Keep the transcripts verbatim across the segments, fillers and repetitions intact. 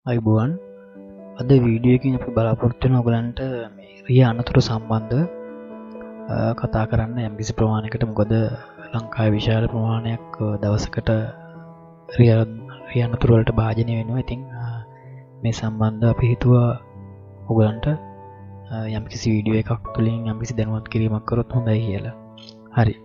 අයිබෝවන් අද වීඩියෝ එකකින් අපි බලාපොරොත්තු වෙන ඔයගලන්ට මේ රිය අනතුරු සම්බන්ධව කතා කරන්න යම්කිසි ප්‍රමාණයකට මොකද ලංකාවේ විශාල ප්‍රමාණයක් දවසකට රිය රිය අනතුරු වලට භාජනය වෙනවා. ඉතින් මේ සම්බන්ධව අපි හිතුවා ඔයගලන්ට යම්කිසි වීඩියෝ එකක් තුලින් යම්කිසි දැනුවත් කිරීමක් කරොත් හොඳයි කියලා. හරි.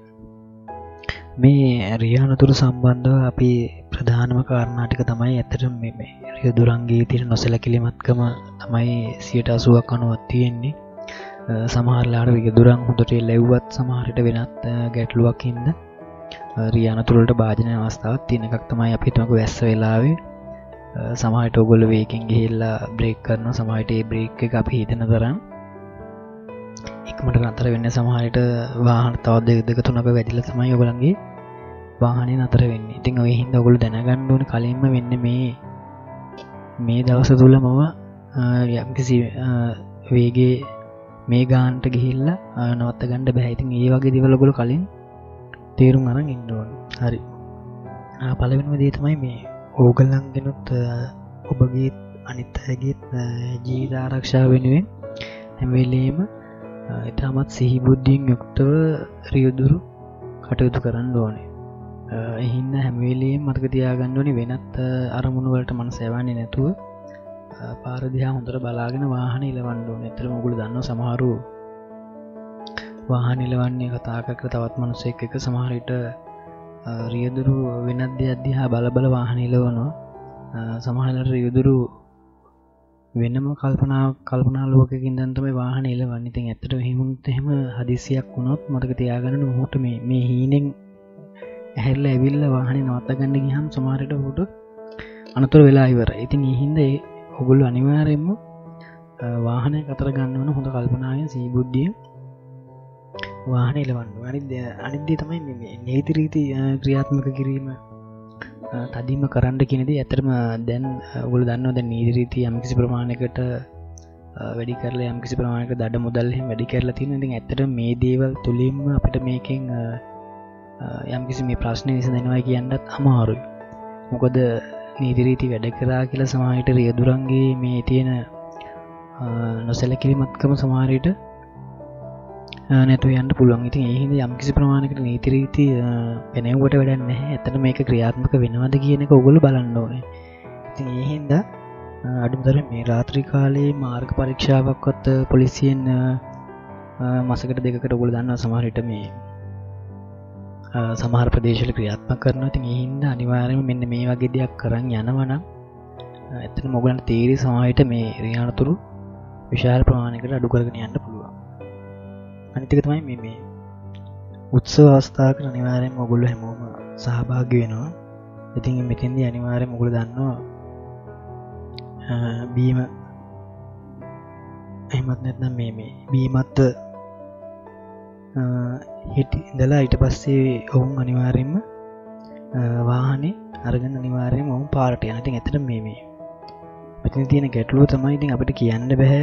මේ රිය අනතුරු සම්බන්ධව අපි ප්‍රධානම කාරණා ටික තමයි ඇත්තටම මේ මේ රිය දුරංගයේ තියෙන නොසැලකිලිමත්කම තමයි සියයට අසූවක් අනූවක් තියෙන්නේ. සමහර ලාට රිය දුරං හොඳට ලැබුවත් සමහර විට වෙනත් ගැටලුවක් හින්දා රිය අනතුරු වලට භාජන වෙන අවස්ථාවක් තියෙන එකක් තමයි අපි හිතමුකෝ වැස්ස වෙලාවේ සමහර විට ඔයගොල්ලෝ වේගෙන් ගිහිල්ලා බ්‍රේක් කරනවා. සමහර විට ඒ බ්‍රේක් එක අපි හිතන තරම් ඉක්මනට නතර වෙන්නේ. සමහර විට වාහන තව දෙක දෙක තුනක වැදිලා තමයි ඔයගොල්ලන්ගේ වාහනේ නතර වෙන්නේ. ඉතින් ඔය හින්දා ඔයගොල්ලෝ දැනගන්න ඕනේ කලින්ම වෙන්නේ මේ මේ දවස් තුල මම යම්කිසි වේගයේ මේ ගානට ගිහිල්ලා නවත්ත ගන්න බෑ. ඉතින් ඒ වගේ දේවල් ඔයගොල්ලෝ කලින් තේරුම් අරන් ඉන්න ඕනේ. හරි. පළවෙනිම දේ තමයි මේ ඕගලන්ගෙනුත් ඔබගේ අනිත් අයගේ ජීවිත ආරක්ෂාව වෙනුවෙන් හැම වෙලෙම ඊටමත් සිහි බුද්ධියෙන් යුක්තව රියදුරු කටයුතු කරන්න ඕනේ. ඒ හින්දා හැම වෙලෙම මතක තියාගන්න ඕනේ වෙනත් අරමුණු වලට මනස යවන්නේ නැතුව පාර දිහා හොඳට බලාගෙන වාහන ඉලවන්න ඕනේ. ඇත්තටම ඔයගොල්ලෝ දන්නවා සමහරු වාහන ඉලවන්නේ කතා කර තවත් මිනිස්සෙක් එක්ක සමහර විට රියදුරු වෙනත් දෙයක් දිහා බල බල වාහන ඉලවනවා. සමහරවිට රියදුරු වෙනම කල්පනා කල්පනා ලෝකයකින් ඉඳන් තමයි වාහන ඉලවන්නේ. ඉතින් ඇත්තටම එහෙමුත් එහෙම හදිසියක් වුණොත් මතක තියාගන්න මොහොත මේ මේ හීනෙන් ඇහැරිලා ඇවිල්ලා වාහනේ නවත්ත ගන්න ගියාම සමහර විට උඩ අනතුරු වෙලා ඉවරයි. ඉතින් ඒ හින්දා ඒ ඔයගොල්ලෝ අනිවාර්යයෙන්ම වාහනයක් අතර ගන්න ඕන හොඳ කල්පනාවෙන් සීබුද්ධියෙන් වාහනේ ඉලවන්න ඕන. අනිත් අනිත් දේ තමයි මේ නීති රීති ක්‍රියාත්මක කිරීම තදින්ම කරන්න කියන දේ. ඇත්තටම දැන් ඔයගොල්ලෝ දන්නවා දැන් නීති රීති යම්කිසි ප්‍රමාණයකට වැඩි කරලා යම්කිසි ප්‍රමාණයකට දඩ මුදල් එහෙම වැඩි කරලා තියෙනවා. ඉතින් ඇත්තටම මේ දේවල් තුලින්ම අපිට මේකෙන් යම්කිසි මේ ප්‍රශ්නේ විසඳෙනවා කියන්නත් අමාරුයි. මොකද නීති රීති වැඩ කරා කියලා සමහර විට රියදුරන්ගේ මේ තියෙන නොසැලකිලිමත්කම සමහර විට නැතුව යන්න පුළුවන්. ඉතින් ඒ හින්දා යම්කිසි ප්‍රමාණයකට නීති රීති වෙනෙව්වට වැඩක් නැහැ. ඇත්තට මේක ක්‍රියාත්මක වෙනවද කියන එක ඔයගොල්ලෝ බලන්න ඕනේ. ඉතින් ඒ හින්දා අඩුතරේ මේ රාත්‍රී කාලේ මාර්ග පරීක්ෂාවක්වත් පොලිසියෙන් මාසකට දෙකකට ඔයගොල්ලෝ දන්නවා සමහර විට මේ සමහර ප්‍රදේශවල ක්‍රියාත්මක කරනවා. ඉතින් ඒ හින්දා අනිවාර්යයෙන්ම මෙන්න මේ වගේ දෙයක් කරන් යනවා නම් ඇත්තටම ඔයගොල්ලන්ට තීරි සමහර විට මේ රිය අනතුරු විශාල ප්‍රමාණයකට අඩු කරගෙන යන්න පුළුවන්. අනිත් එක තමයි මේ මේ උත්සව අවස්ථාවකට අනිවාර්යයෙන්ම ඔයගොල්ලෝ හැමෝම සහභාගී වෙනවා. ඉතින් මෙතෙන්දී අනිවාර්යයෙන්ම ඔයගොල්ලෝ දන්නවා බීම එහෙමත් නැත්නම් මේ මේ බීමත් හිට ඉඳලා ඊට පස්සේ ඔවුන් අනිවාර්යයෙන්ම වාහනේ අරගෙන අනිවාර්යයෙන්ම ඔවුන් පාරට යනවා. ඉතින් ඇත්තට මේ මේ මෙතන තියෙන ගැටලුව තමයි ඉතින් අපිට කියන්න බෑ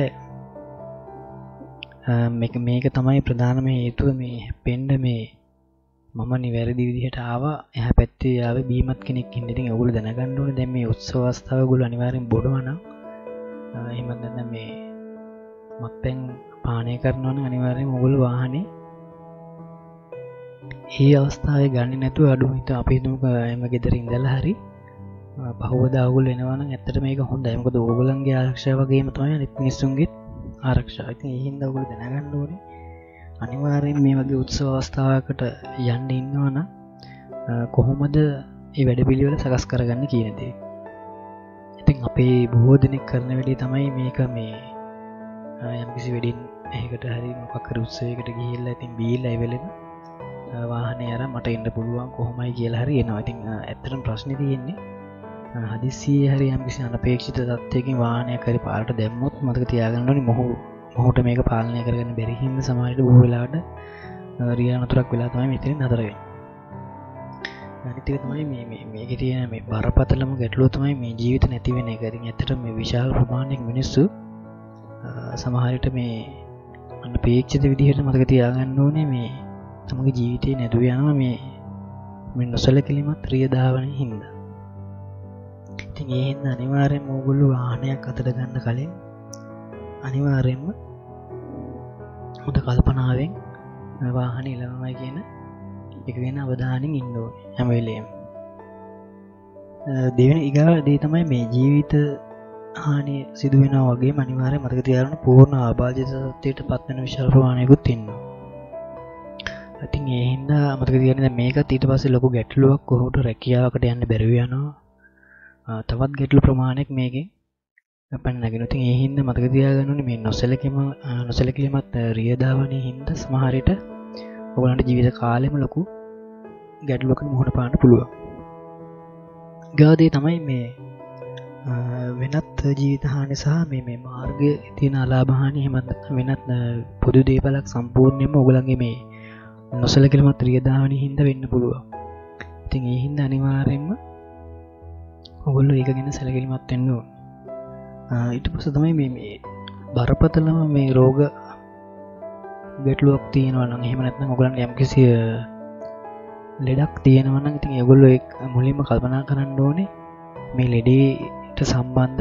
මේක මේක තමයි ප්‍රධානම හේතුව මේ හැපෙන්න මේ මම නිවැරදි විදිහට ආවා එහා පැත්තේ ආවේ බීමත් කෙනෙක් ඉන්න. ඉතින් ඔයගොල්ලෝ දැනගන්න ඕනේ දැන් මේ උත්සව අවස්ථාව ඔයගොල්ලෝ අනිවාර්යෙන් බොනවා නම් එහෙම නැත්නම් මේ මත්පැන් පානය කරනවා නම් අනිවාර්යෙන් ඔයගොල්ලෝ වාහනේ මේ අවස්ථාවේ ගන්නේ නැතුව අඩු හිත අපි හිතමුකෝ එම ගෙදර ඉඳලා හරි පහවදා ඔයගොල්ලෝ එනවා නම් ඇත්තට මේක හොඳයි. මොකද ඔයගොල්ලන්ගේ ආරක්ෂාව වගේම තමයි අනිත් මිනිස්සුන්ගේ ආරක්ෂාව. ඉතින් ඒ හින්දා ඔයගොල්ලෝ දැනගන්න ඕනේ අනිවාර්යෙන් මේ වගේ උත්සව අවස්ථාවකට යන්න ඉන්නවා නම් කොහොමද මේ වැඩපිළිවෙල සකස් කරගන්න කියන දේ. ඉතින් අපේ බොහෝ දෙනෙක් කරන වැඩේ තමයි මේක මේ යම්කිසි වෙඩින් එකකට හරි මොකක් හරි උත්සවයකට ගිහිල්ලා ඉතින් බීලා ඒ වෙලෙම වාහනේ අර මට එන්න පුළුවන් කොහොමයි කියලා හරි එනවා. ඉතින් ඇත්තටම ප්‍රශ්නේ තියෙන්නේ හදිස්සියේ හරි යම්කිසි අනපේක්ෂිත තත්ත්වයකින් වාහනයක් හරි පාරට දැම්මොත් මතක තියාගන්න ඕනේ මොහු මොහොත මේක පාලනය කරගන්න බැරි හින්දා සමහර විට බොහෝ වෙලාවට රිය අනතුරක් වෙලා තමයි මෙතනින් නතර වෙන්නේ. අනිත් එක තමයි මේ මේ මේකේ තියෙන මේ බරපතලම ගැටලුව තමයි මේ ජීවිත නැති වෙන එක. ඉතින් ඇත්තටම මේ විශාල ප්‍රමාණයක් මිනිස්සු සමහර විට මේ අනපේක්ෂිත විදිහට මතක තියාගන්න ඕනේ මේ තමගේ ජීවිතේ නැතුව යනවා මේ මේ නොසලකලිමත් රිය දාවනේ හින්දා. ඉතින් ඒ හින්දා අනිවාර්යයෙන්ම ඕගොල්ලෝ වාහනයක් අතට ගන්න කලින් අනිවාර්යයෙන්ම හොඳ කල්පනාවෙන් වාහනේ ඉලවමයි කියන එක ගැන අවධානයෙන් ඉන්න ඕනේ හැම වෙලේම. දෙවෙනි ඊගා දේ තමයි මේ ජීවිත හානිය සිදු වෙනවා වගේම අනිවාර්යයෙන් මතක තියාගන්න පූර්ණ ආබාධිත තත්ත්වයට පත් වෙන විශාල ප්‍රමාණයකුත් ඉන්නවා. ඉතින් ඒ හින්දා මතක තියාගන්න මේකත් ඊට පස්සේ ලොකු ගැටලුවක් කොහොමද රැකියාවකට යන්න බැරුව යනවා. තවත් ගැටලු ප්‍රමාණයක් මේකේ පැන නැගෙන. ඉතින් ඒ හින්දා මතක තියාගන්න ඕනේ මේ නොසලකීම නොසලකීමත් රියදාවනේ හින්දා සමහර විට ඔයගලන්ට ජීවිත කාලෙම ලොකු ගැටලුවකට මුහුණ පාන්න පුළුවන්. ගාදේ තමයි මේ වෙනත් ජීවිත හානි සහ මේ මේ මාර්ගයේ තියෙන අලාභ හානි එහෙමත් වෙනත් පොදු දේපලක් සම්පූර්ණයෙන්ම ඔයගලන්ගේ මේ නොසලකීමත් රියදාවනේ හින්දා වෙන්න පුළුවන්. ඉතින් ඒ හින්දා අනිවාර්යයෙන්ම ඔයගොල්ලෝ ඒක ගැන සැලකිලිමත් වෙන්න ඕන. ඊට පස්සේ තමයි මේ මේ බරපතලම මේ රෝග ගැටලුවක් තියෙනවා නම් එහෙම නැත්නම් ඔයගලන්ට යම්කිසි ලෙඩක් තියෙනවා නම් ඉතින් ඒගොල්ලෝ ඒක මුලින්ම කල්පනා කරන්න ඕනේ මේ ලෙඩේට සම්බන්ධ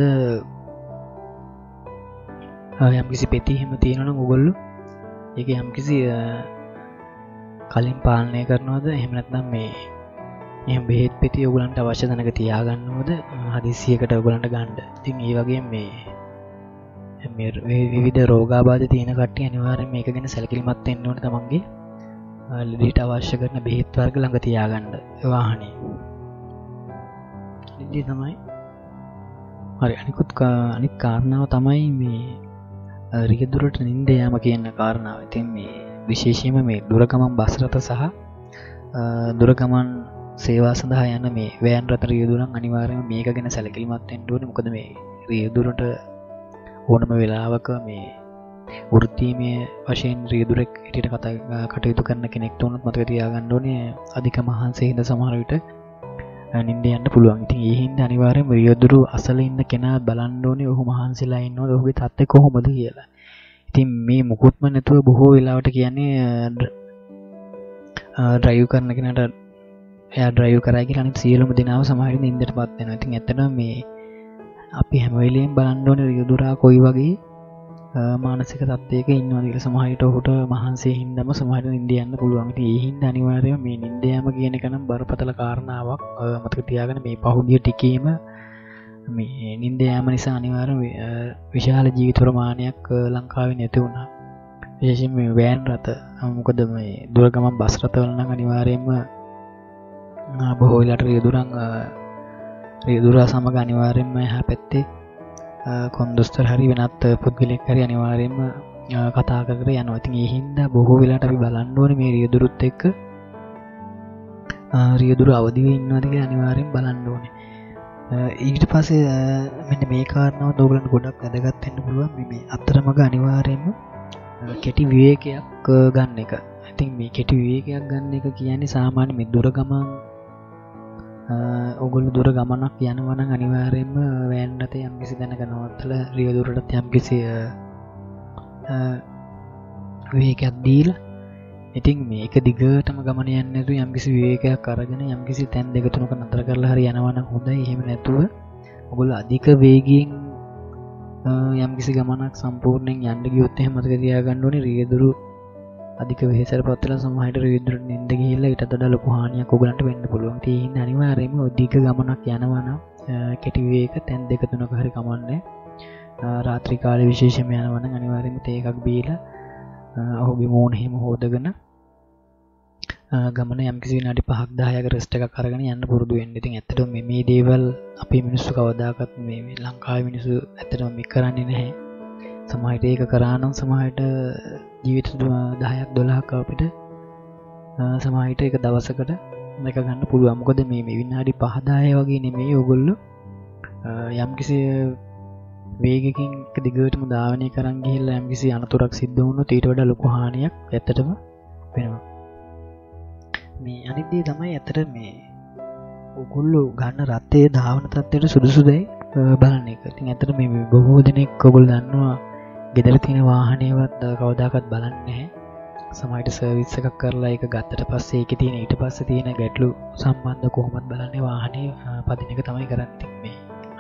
යම්කිසි පෙති එහෙම තියෙනවා නම් ඔයගොල්ලෝ ඒක යම්කිසි කලින් පාලනය කරනවද එහෙම නැත්නම් මේ එහෙම බෙහෙත් පෙති ඔයගලන්ට අවශ්‍ය තැනක තියාගන්නවද හදිස්සියකට ඔයගලන්ට ගන්න. ඉතින් ඒ වගේ මේ මේ විවිධ රෝගාබාධ තියෙන කට්ටිය අනිවාර්යයෙන් මේක ගැන සැලකිලිමත් වෙන්න ඕනේ තමන්ගේ ලෙඩට අවශ්‍ය කරන බෙහෙත් වර්ග ළඟ තියාගන්න වාහනේ. ඉතින් තමයි හරි අනිකුත් අනිත් කාරණාව තමයි මේ රියදුරට නිින්ද යාම කියන කාරණාව. ඉතින් මේ විශේෂයෙන්ම මේ දුර ගමන් බස් රථ සහ දුර ගමන් සේවා සඳහා යන මේ වෑන් රථ රියදුරන් අනිවාර්යයෙන්ම මේක ගැන සැලකිලිමත් වෙන්න ඕනේ. මොකද මේ රියදුරට ඕනම වෙලාවක මේ වෘත්තීමය වශයෙන් රියදුරෙක් හිටියට කතා කටයුතු කරන කෙනෙක්ට උනත් මතක තියාගන්න ඕනේ අධික මහන්සිය හින්දා සමහර විට නිින්ද යන්න පුළුවන්. ඉතින් ඒ හින්දා අනිවාර්යයෙන්ම රියදුරු අසල ඉන්න කෙනා බලන්න ඕනේ ඔහු මහන්සිලා ඉන්නවද ඔහුගේ තත්ත්වය කොහොමද කියලා. ඉතින් මේ මුකුත්ම නැතුව බොහෝ වෙලාවට කියන්නේ ඩ්‍රයිව් කරන කෙනාට එයා ඩ්‍රයිව් කරයි කියලා අනිත් සියලුම දෙනාම සමහර විට නිින්දටපත් වෙනවා. ඉතින් ඇත්තටම මේ අපි හැම වෙලෙම බලන්න ඕනේ රියදුරා කොයි වගේ මානසික තත්ත්වයක ඉන්නවද කියලා. සමහර විට ඔහුට මහන්සිය හින්දාම සමහර විට නිින්ද යන්න පුළුවන්. ඉතින් ඒ හින්දා අනිවාර්යයෙන්ම මේ නිින්ද යාම කියන එක නම් බරපතල කාරණාවක්. මතක තියාගන්න මේ පහුගිය ටිකේම මේ නිින්ද යාම නිසා අනිවාර්යයෙන්ම විශාල ජීවිත ප්‍රමාණයක් ලංකාවේ නැති වුණා. විශේෂයෙන්ම මේ වෑන් රථ මොකද මේ දුර ගමන් බස් රථවල නම් අනිවාර්යයෙන්ම බොහෝ වෙලාවට රියදුරන් රියදුරා සමග අනිවාර්යයෙන්ම එහා පැත්තේ කොන්දොස්තර හරි වෙනත් පුද්ගලෙක් හරි අනිවාර්යයෙන්ම කතා කර කර යනවා. ඉතින් ඒ හින්දා බොහෝ වෙලාවට අපි බලන්න ඕනේ මේ රියදුරුත් එක්ක රියදුරු අවදිව ඉන්නවද කියලා අනිවාර්යෙන් බලන්න ඕනේ. ඊට පස්සේ මෙන්න මේ කාරණාවත් ඕගලන්ට ගොඩක් වැදගත් වෙන්න පුළුවන්. මේ අතරමඟ අනිවාර්යෙන්ම කෙටි විවේකයක් ගන්න එක. ඉතින් මේ කෙටි විවේකයක් ගන්න එක කියන්නේ සාමාන්‍ය මේ දුර ගමන් ඔගොල්ලෝ දුර ගමනක් යනවා නම් අනිවාර්යයෙන්ම වෑන් රථේ යම්කිසි තැනක නවත්තලා රියදුරට යම්කිසි විවේකයක් දීලා ඉතින් මේක දිගටම ගමන යන්නේ නැතුව යම්කිසි විවේකයක් අරගෙන යම්කිසි තැන් දෙක තුනක නතර කරලා හරි යනවා නම් හොඳයි. එහෙම නැතුව ඔයගොල්ලෝ අධික වේගයෙන් යම්කිසි ගමනක් සම්පූර්ණයෙන් යන්න ගියොත් එහෙම මතක තියාගන්න ඕනේ රියදුරු අධික වෙහෙසටපත් වෙලා සමහර විට රියදුරු නිින්ද ගිහිල්ලා ඊටත් වඩා ලොකු හානියක් ඔයගලන්ට වෙන්න පුළුවන්. ඒ හින්දා අනිවාර්යයෙන්ම අධික ගමනක් යනවා නම් කෙටි විවේක තැන් දෙක තුනක හරි කමන්නේ. රාත්‍රී කාලේ විශේෂයෙන්ම යනවා නම් අනිවාර්යයෙන්ම තේ එකක් බීලා ඔහුගේ මූණ හිම හොදගෙන ගමන යම්කිසි විනාඩි පහක් දහයක රෙස්ට් එකක් අරගෙන යන්න පුරුදු වෙන්න. ඉතින් ඇත්තටම මේ මේ දේවල් අපේ මිනිස්සු කවදාකවත් මේ මේ ලංකාවේ මිනිස්සු ඇත්තටම මේ කරන්නේ නැහැ. සමහර විට ඒක කරා නම් සමහර විට ජීවිත දහයක් දොළහක් අපිට සමහර විට ඒක දවසකට මේක ගන්න පුළුවන්. මොකද මේ මේ විනාඩි පහ දහය වගේ නෙමෙයි ඔයගොල්ලෝ යම්කිසි වේගකින් එක දිගටම ධාවනය කරන් ගිහිල්ලා යම්කිසි අනතුරක් සිද්ධ වුණොත් ඊට වඩා ලොකු හානියක් ඇත්තටම වෙනවා. මේ අනිත් දේ තමයි ඇත්තට මේ ඔයගොල්ලෝ ගන්න රථයේ ධාවන තත්ත්වයට සුදුසුදයි බලන එක. ඉතින් ඇත්තට මේ බොහෝ දෙනෙක් ඔයගොල්ලෝ දන්නවා ගෙදර තියෙන වාහනේවත් කවදාකවත් බලන්නේ නැහැ. සමහර විට සර්විස් එකක් කරලා ඒක ගත්තට පස්සේ ඒකේ තියෙන ඊට පස්සේ තියෙන ගැටලු සම්බන්ධ කොහොමද බලන්නේ වාහනේ පදින එක තමයි කරන්නේ. මේ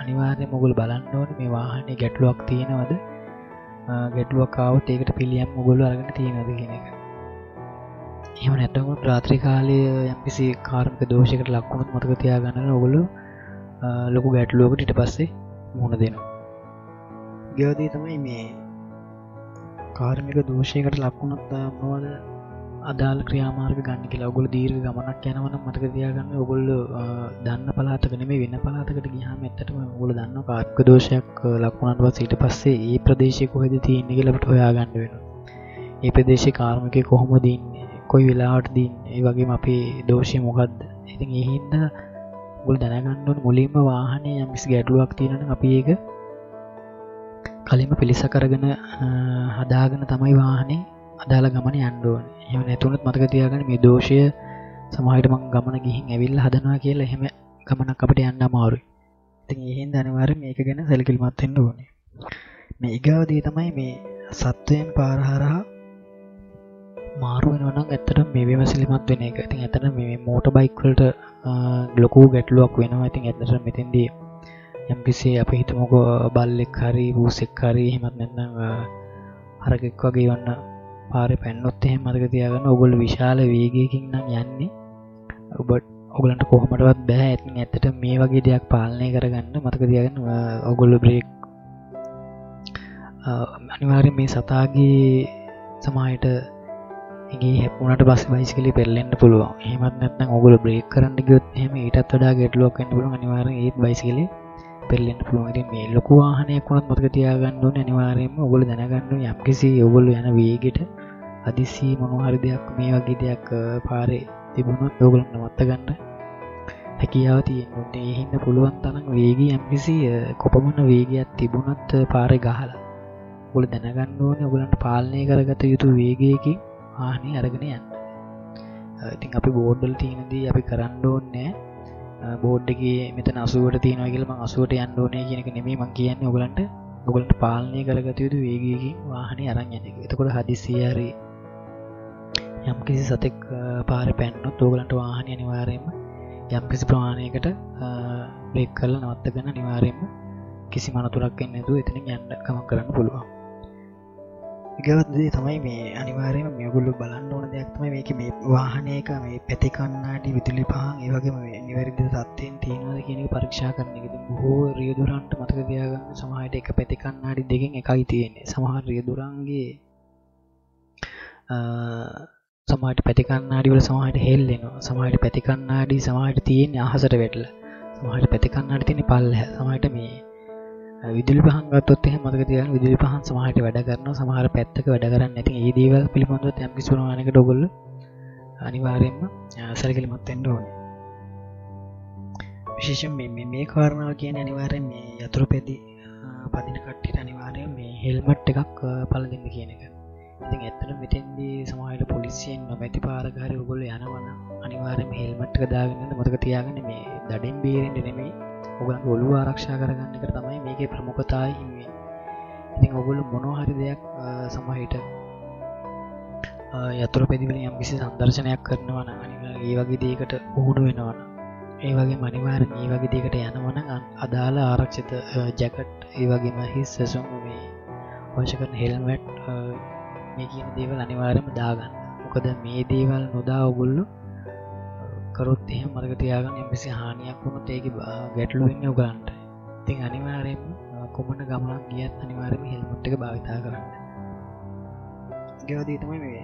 අනිවාර්යයෙන්ම ඔයගොල්ලෝ බලන්න ඕනේ මේ වාහනේ ගැටලුවක් තියෙනවද? ගැටලුවක් ආවොත් ඒකට පිළියම් ඔයගොල්ලෝ අරගෙන තියෙනවද කියන එක. එහෙම නැත්නම් රාත්‍රී කාලයේ යම්කිසි කාර්මික දෝෂයකට ලක් වුණොත් මතක තියාගන්න ඔයගොල්ලෝ ලොකු ගැටලුවකට ඊට පස්සේ මුහුණ දෙනවා. ඊගොඩේ තමයි මේ කාර්මික දෝෂයකට ලක් වුණොත් මොනවද අදාළ ක්‍රියාමාර්ග ගන්න කියලා. ඔයගොල්ලෝ දීර්ඝ ගමනක් යනවා නම් මතක තියාගන්න ඔයගොල්ලෝ දන්න පළාතක නෙමෙයි වෙන පළාතකට ගියාම ඇත්තටම ඔයගොල්ලෝ දන්නවා කාර්මික දෝෂයක් ලක් වුණාට පස්සේ ඊට පස්සේ ඒ ප්‍රදේශයේ කොහෙද තියෙන්නේ කියලා අපිට හොයාගන්න වෙනවා. ඒ ප්‍රදේශයේ කාර්මිකය කොහොමද ඉන්නේ? කොයි වෙලාවටද ඉන්නේ? ඒ වගේම අපේ දෝෂය මොකද්ද? ඉතින් ඒ හින්දා ඔයගොල්ලෝ දැනගන්න ඕනේ මුලින්ම වාහනේ යම් කිසි ගැටලුවක් තියෙනවා නම් අපි ඒක කලින්ම පිළිසක කරගෙන හදාගෙන තමයි වාහනේ අදාළ ගමන යන්න ඕනේ. එහෙම නැතුනොත් මතක තියාගන්න මේ දෝෂය සමහරවිට මම ගමන ගිහින් ඇවිල්ලා හදනවා කියලා එහෙම ගමනක් අපිට යන්න අමාරුයි. ඉතින් ඒ හින්දා අනිවාර්යයෙන් මේක ගැන සැලකිලිමත් වෙන්න ඕනේ. මේ ඊගාවදී තමයි මේ සත්වයන් පාර හරහා මාරු වෙනවා නම් ඇත්තටම මේ විමසිලිමත් වෙන එක. ඉතින් ඇත්තටම මේ මෝටර් බයික් වලට ලොකු ගැටලුවක් වෙනවා. ඉතින් ඇත්තටම මෙතෙන්දී යම්කිසි අපි හිතමුකෝ බල්ලෙක් හරි බූසෙක් හරි එහෙමත් නැත්නම් හරකෙක් වගේ වන්න පාරේ පැන්නොත් එහෙම මතක තියාගන්න ඕගොල්ලෝ විශාල වේගයකින් නම් යන්නේ. ඔබ ඔයගලන්ට කොහොමඩවත් බෑ. ඉතින් ඇත්තට මේ වගේ දෙයක් පාලනය කරගන්න මතක තියාගන්න ඔයගොල්ලෝ බ්‍රේක් අනිවාර්යයෙන් මේ සතාගේ සමාහයට ඉගේ හැප්පුණාට පස්සේ බයිසිකලේ පෙරලෙන්න පුළුවන්. එහෙමත් නැත්නම් ඔයගොල්ලෝ බ්‍රේක් කරන්න ගියොත් එහෙම ඊටත් වඩා ගැටලුවක් වෙන්න පුළුවන්. අනිවාර්යයෙන් ඒත් බයිසිකලේ පෙරලෙන්න පුළුවන්. ඉතින් මේ ලොකු වාහනයක් වුණත් මතක තියාගන්න ඕනේ අනිවාර්යයෙන්ම ඔයගොල්ලෝ දැනගන්න ඕනේ යම්කිසි ඔයගොල්ලෝ යන වේගෙට අදිසි මොනවා හරි දෙයක් මේ වගේ දෙයක් පාරේ තිබුණොත් ඔයගොල්ලෝ නවත්ත ගන්න හැකියාව තියෙනවා. ඒ හින්දා පුළුවන් තරම් වේගය යම්කිසි කොපමණ වේගයක් තිබුණත් පාරේ ගහලා ඔයගොල්ලෝ දැනගන්න ඕනේ ඔයගොල්ලන්ට පාලනය කරගත යුතු වේගයකින් වාහනේ අරගෙන යන්න. ඉතින් අපි බෝඩ් වල තියෙනදී අපි කරන්න ඕනේ බෝඩ් එකේ මෙතන අසූවට තියෙනවා කියලා මම අසූවට යන්න ඕනේ කියන එක නෙමෙයි මම කියන්නේ ඔයගලන්ට ඔයගලන්ට පාලනය කරගත යුතු වේගයකින් වාහනේ අරන් යන එක. එතකොට හදිස්සිය හරි යම්කිසි සතෙක් පාරේ පැන්නොත් ඔයගලන්ට වාහනේ අනිවාර්යයෙන්ම යම්කිසි ප්‍රමාණයකට බ්‍රේක් කරලා නවත්ත ගන්න අනිවාර්යයෙන්ම කිසිම අනතුරක් වෙන්නේ නැතුව එතනින් යන්න ගමන් කරන්න පුළුවන්. ඊගොඩ තමයි මේ අනිවාර්යයෙන්ම මේගොල්ලෝ බලන්න ඕන දෙයක් තමයි මේකේ මේ වාහනයක මේ පැති කණ්ණාඩි විදුලි පහන් ඒ වගේම මේ නිවැරදි තත්ත්වයෙන් තියෙනවද කියන එක පරීක්ෂා කරන එක. ඉතින් බොහෝ රියදුරන්ට මතක තියාගන්න සමහරවිට එක පැති කණ්ණාඩි දෙකෙන් එකයි තියෙන්නේ. සමහර රියදුරන්ගේ අ සමහරවිට පැති කණ්ණාඩි වල සමහරවිට හෙල්ලෙනවා. සමහරවිට පැති කණ්ණාඩි සමහරවිට තියෙන්නේ අහසට වැටලා. සමහරවිට පැති කණ්ණාඩි තියෙන්නේ පල්ලෙහා. සමහරවිට මේ විදුලි පහන් ගත්තොත් එහෙම මතක තියාගන්න විදුලි පහන් සමහරට වැඩ කරනවා සමහර පැත්තක වැඩ කරන්නේ නැති. ඒ දේවල් පිළිබඳව යම් කිසි ප්‍රමාණයකට ඔයගොල්ලෝ අනිවාර්යයෙන්ම සැලකිලිමත් වෙන්න ඕනේ. විශේෂයෙන් මේ මේ කාරණාව කියන්නේ අනිවාර්යයෙන් මේ යතුරු පෙදි පදින කට්ටියට අනිවාර්යයෙන් මේ හෙල්මට් එකක් පළ දෙන්න කියන එක. ඉතින් ඇත්තටම මෙතෙන්දී සමහරවිට පොලිසියෙන් නොමැති පාරක හරි ඔයගොල්ලෝ යනවා නම් අනිවාර්යයෙන්ම හෙල්මට් එක දාගෙන ඉන්න මතක තියාගන්න මේ දඩෙන් බේරෙන්න නෙමෙයි ඔයගොල්ලෝ ඔළුව ආරක්ෂා කරගන්න එක තමයි මේකේ ප්‍රමුඛතාවය හිමි. ඉතින් ඔයගොල්ලෝ මොනවා හරි දෙයක් සමහරවිට යතුරු පෙදි වලින් යම්කිසි සංදර්ශනයක් කරනවා නම් අනිවාර්යයෙන් ඒ වගේ දෙයකට පුහුණු වෙනවා නම් ඒ වගේම අනිවාර්යයෙන් මේ වගේ දෙයකට යනවා නම් අදාළ ආරක්ෂිත ජැකට් ඒ වගේම හිස් සැසුම් මේ අවශ්‍ය කරන හෙල්මට් මේ කියන දේවල් අනිවාර්යයෙන්ම දාගන්න. මොකද මේ දේවල් නොදා ඔයගොල්ලෝ කරොත් එහෙම මතක තියාගන්න යම්කිසි හානියක් වුණොත් ඒකේ ගැටලු වෙන්නේ ඔයගලන්ට. ඉතින් අනිවාර්යයෙන්ම කොමන ගමනක් ගියත් අනිවාර්යයෙන්ම හෙල්මට් එක භාවිතා කරන්න. ඊගොඩේ තමයි මේ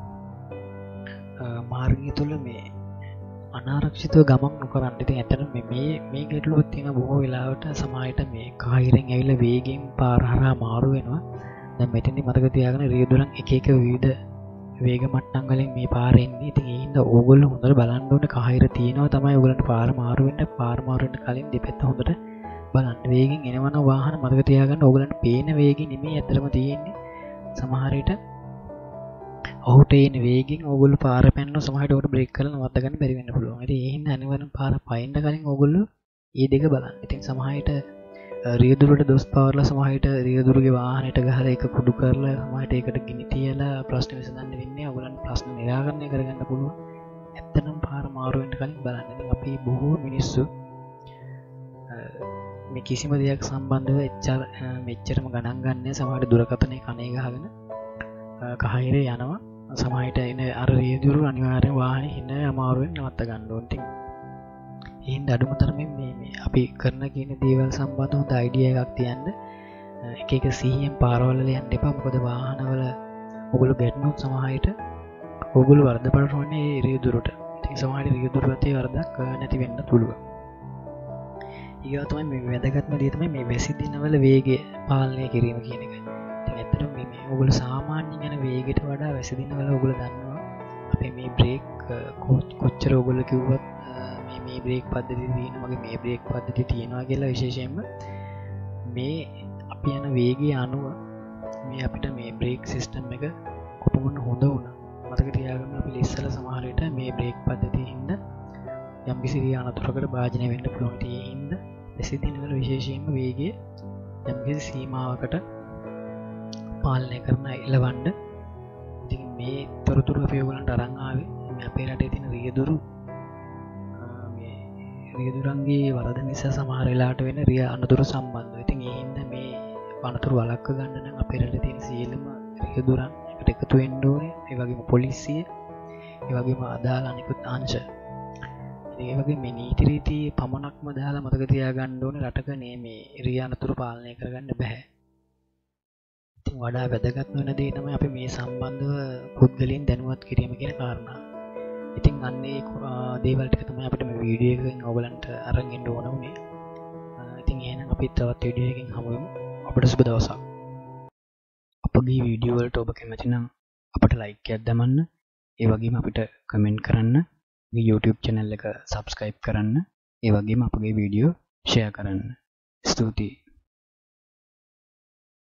මාර්ගය තුල මේ අනාරක්ෂිතව ගමන් නොකරන්න. ඉතින් ඇත්තටම මේ මේ ගැටලුවක් තියෙන බොහෝ වෙලාවට සමාජයට මේ කාහිරෙන් ඇවිල්ලා වේගෙන් පාර හරහා මාරු වෙනවා. දැන් මෙතෙන්දි මතක තියාගන්න රියදුරන් එක එක විවිධ වේග මට්ටම් වලින් මේ පාරේ ඉන්නේ. ඉතින් ඒ හින්දා ඕගොල්ලෝ හොඳට බලන්න ඕනේ කාහිර තියෙනවා තමයි ඕගොල්ලන්ට පාර මාරු වෙන්න පාර මාරු වෙන්න කලින් දෙපැත්ත හොඳට බලන්න. වේගෙන් එනවනම් වාහන මතක තියාගන්න ඕගොල්ලන්ට පේන වේගෙ නෙමෙයි ඇත්තටම තියෙන්නේ. සමහර විට ඔහුට එන වේගෙන් ඕගොල්ලෝ පාර පැනන සමහරට උඩ බ්‍රේක් කරලා නවත්ත ගන්න බැරි වෙන්න පුළුවන්. ඉතින් ඒ හින්දා අනිවාර්යෙන් පාර පයින්න කලින් ඕගොල්ලෝ මේ දෙක බලන්න. ඉතින් සමහරට රියදුරට දොස් පවර්ලා සමහරට රියදුරගේ වාහනයට ගහලා ඒක කුඩු කරලා සමහරට ඒකට ගිනි තියලා ප්‍රශ්න විසඳන්න වෙන්නේ. ඕගොල්ලන්ට ප්‍රශ්න නිරාකරණය කරගන්න පුළුවන්. ඇත්තටම පාර මාරු වෙන්න කලින් බලන්න. ඉතින් අපි බොහෝ මිනිස්සු මේ කිසිම දෙයක් සම්බන්ධව එච්චර මෙච්චරම ගණන් ගන්න සමහරට දුරකථනයේ කණේ ගහගෙන කහිරේ යනවා. සමහරට එන අර රියදුරු අනිවාර්යෙන් වාහනේ හින්න අමාරුවෙන් නවත්ත ගන්න ඕන. ඉතින් එහෙනම් අඩුම තරමින් මේ මේ අපි කරන කියන දේවල් සම්බන්ධව හොඳ අයිඩියා එකක් තියන්න. එක එක සිහියෙන් පාරවල් වල යන්න එපා. මොකද වාහනවල ඔගොල්ලෝ ගැටුනොත් සමහරට ඔගොල්ලෝ වරද පටවන්නේ රියදුරට. ඉතින් සමහරට රියදුරු ඇතේ වරදක් නැති වෙන්න පුළුවන්. ඊගා තමයි මේ වැදගත්ම දේ තමයි මේ වැසි දිනවල වේගය පාලනය කිරීම කියන එක. ඉතින් ඇත්තටම මේ මේ ඔයගොල්ලෝ සාමාන්‍යයෙන් යන වේගයට වඩා වැසි දිනවල ඔයගොල්ලෝ දන්නවා අපේ මේ බ්‍රේක් කොච්චර ඔයගොල්ලෝ කිව්වත් මේ මේ බ්‍රේක් පද්ධතිය තියෙන මගේ මේ බ්‍රේක් පද්ධතිය තියෙනවා කියලා විශේෂයෙන්ම මේ අපි යන වේගය අනුව මේ අපිට මේ බ්‍රේක් සිස්ටම් එක කොපමණ හොඳ වුණා. මතක තියාගන්න අපි ඉස්සෙල්ලා සමහර විට මේ බ්‍රේක් පද්ධතියේ හින්දා යම් කිසි අනතුරකට භාජනය වෙන්න පුළුවන්. ඒ හින්දා වැසි දිනවල විශේෂයෙන්ම වේගය යම් කිසි සීමාවකට පාලනය කරන එළවන්න. ඉතින් මේ තොරතුරු අපි ඔයගලන්ට අරන් ආවේ මේ අපේ රටේ තියෙන රියදුරු මේ රියදුරන්ගේ වරද නිසා සමහර වෙලාවට වෙන රිය අනතුරු සම්බන්ධව. ඉතින් ඒ හින්දා මේ අනතුරු වළක්ව ගන්න නම් අපේ රටේ තියෙන සියලුම රියදුරන් එකට එකතු වෙන්න ඕනේ. ඒ වගේම පොලිසිය, ඒ වගේම අදාළ අනිකුත් අංශ ඒ වගේ මේ නීති රීති පමණක්ම දාලා මතක තියාගන්න ඕනේ රටක මේ රිය අනතුරු පාලනය කරගන්න බෑ. ඉතින් වඩා වැදගත් වෙන දේ තමයි අපි මේ සම්බන්ධව පුද්ගලයන් දැනුවත් කිරීම කියන කාරණා. ඉතින් අන්නේ දේවල් ටික තමයි අපිට මේ වීඩියෝ එකෙන් ඔයගලන්ට අරන් ඉන්න ඕන උනේ. ඉතින් එහෙනම් අපි තවත් වීඩියෝ එකකින් හමු වෙමු. අපිට සුබ දවසක්. අපගේ වීඩියෝ වලට ඔබ කැමති නම් අපිට ලයික් එකක් දමන්න. ඒ වගේම අපිට කමෙන්ට් කරන්න. මේ YouTube channel එක subscribe කරන්න. ඒ වගේම අපගේ වීඩියෝ share කරන්න. ස්තුතියි.